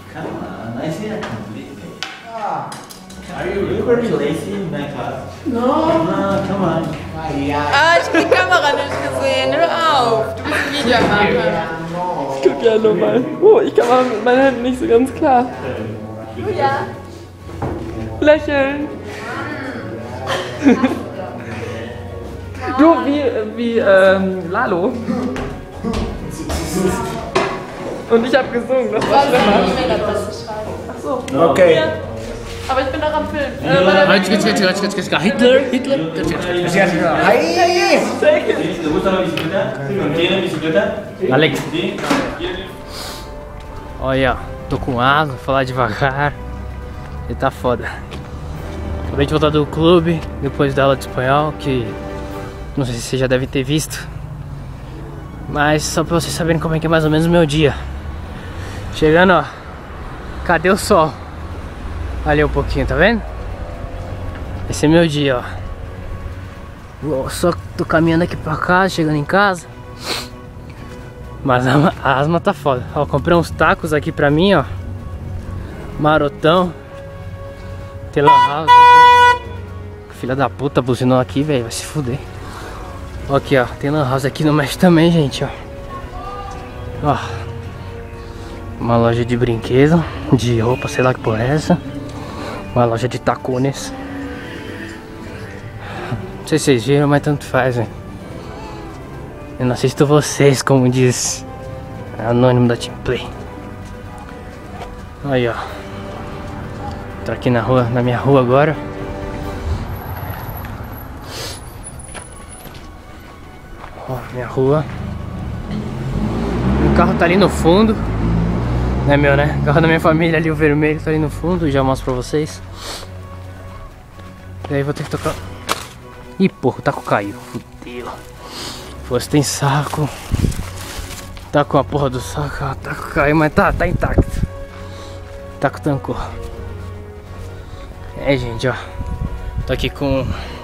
Come on, I see a complete day. Ah, Are you very lazy in my class? no. No, come on. Ich krieg Kamera nicht gesehen. Hör auf. Du bist Videomacher. Guck ja nochmal. Oh, ich kann mal mit meinen Händen nicht so ganz klar. Ja. Lächeln. Du, wie Lalo. Und ich hab gesungen, das war schlimmer. E-Mail-Adresse schreiben. Achso. Okay. Aber ich bin noch am Film. Hitler. Aí! ¿Te gusta la bicicleta? ¿Tiene bicicleta? Alex. Sí. Olha, tô com asma, vou falar devagar. E tá foda. Acabei de voltar do clube, depois da aula de espanhol, que não sei se vocês já devem ter visto. Mas só pra vocês saberem como é que é mais ou menos o meu dia. Chegando, ó. Cadê o sol? Ali um pouquinho, tá vendo? Esse é meu dia, ó. Só tô caminhando aqui pra casa, chegando em casa. Mas a asma tá foda. Ó, comprei uns tacos aqui pra mim, ó. Marotão. Tem lan house aqui. Filha da puta buzinou aqui, velho. Vai se fuder. Ó, aqui, ó. Tem lan house aqui no México também, gente, ó. Ó. Uma loja de brinquedo, de roupa, sei lá que porra é essa. Uma loja de tacones. Não sei se vocês viram, mas tanto faz, velho. Eu não assisto vocês, como diz anônimo da Team Play. Aí, ó. Tô aqui na rua, na minha rua agora. Ó, minha rua. O carro tá ali no fundo. Não é meu, né? O carro da minha família ali, o vermelho, tá ali no fundo. Já mostro pra vocês. E aí vou ter que tocar. Ih, porra, o taco caiu. Fudeu. Você tem saco. Tá com a porra do saco. O taco caiu, mas tá intacto. O taco tancou. É, gente, ó. Tô aqui com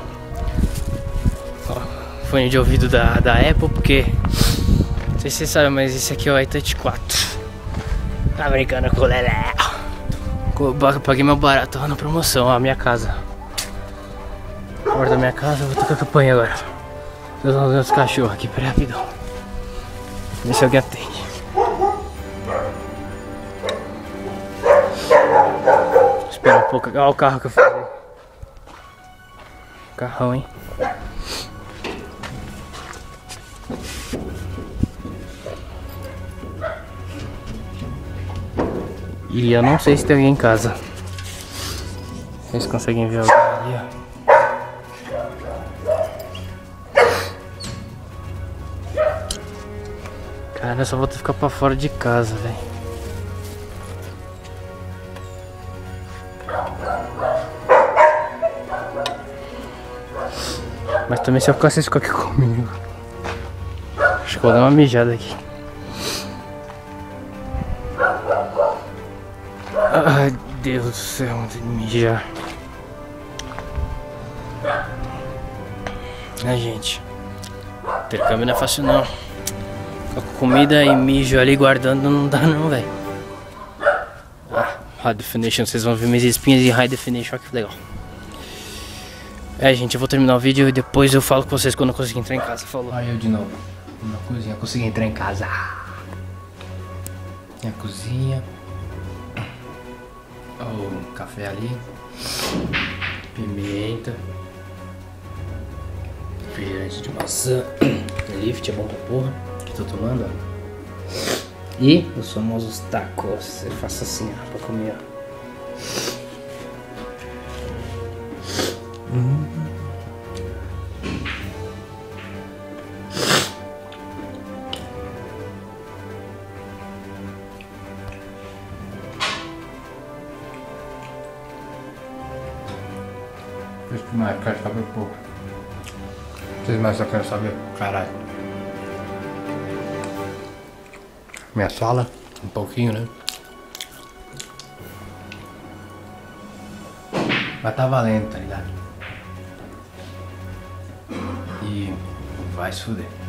fone de ouvido da Apple, porque não sei se vocês sabem, mas esse aqui é o iTouch 4. Tá brincando com o Lelé. Paguei meu barato lá na promoção, ó, a minha casa. Porta da minha casa, vou tocar a campanha agora. Vou usar os meus cachorros aqui, peraí, rapidão. Ver se alguém atende. Espera um pouco, olha o carro que eu falei. Carrão, hein? E eu não sei se tem alguém em casa. Vocês conseguem ver alguém ali, ó. Cara, eu só vou ter que ficar pra fora de casa, velho. Mas também se eu ficar, vocês ficam aqui comigo. Acho que vou dar uma mijada aqui. Ai, Deus do céu, vou ter que mijar. Ai, gente. Intercâmbio não é fácil, não. Ficar com comida e mijo ali guardando não dá, não, velho. Ah, High Definition, vocês vão ver minhas espinhas em High Definition, olha que legal. É, gente, eu vou terminar o vídeo e depois eu falo com vocês quando eu conseguir entrar em casa. Falou. Aí eu de novo. Na cozinha, consegui entrar em casa. Minha cozinha. O café ali. Pimenta. Refrigerante de maçã. Lift é bom pra porra. Que tô tomando, ó. E os famosos tacos. Eu faço assim, ó, pra comer, ó. Mais, quero saber pouco. Vocês mais só querem saber? Caralho. Minha sala, Um pouquinho, né? mas tá valendo, tá ligado? E vai se fuder.